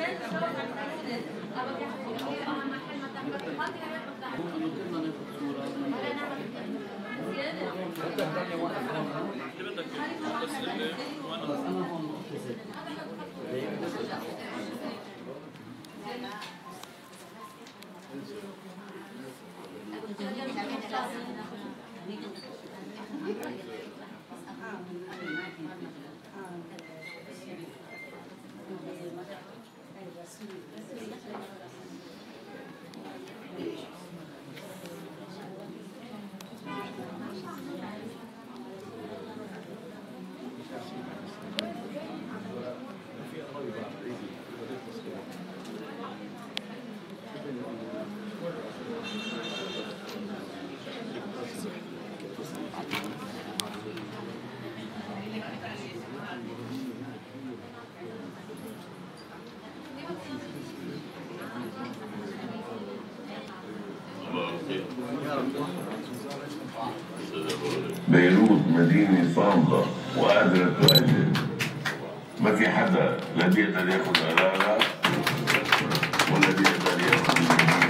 بيروت مدينة صامدة وقادرة تؤجل. ما في حدا لا بيقدر ياخذ قرارها ولا بيقدر ياخذ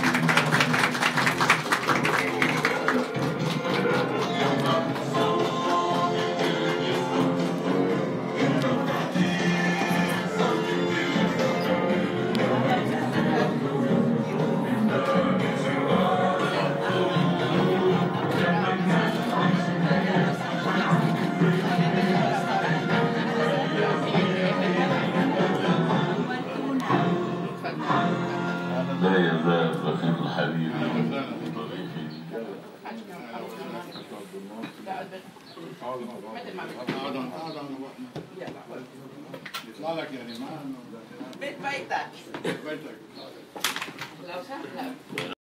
لا يزال رفيق الحبيب ضريفي. يطلع لك يعني ما بيت بيتك بيتك لو سهل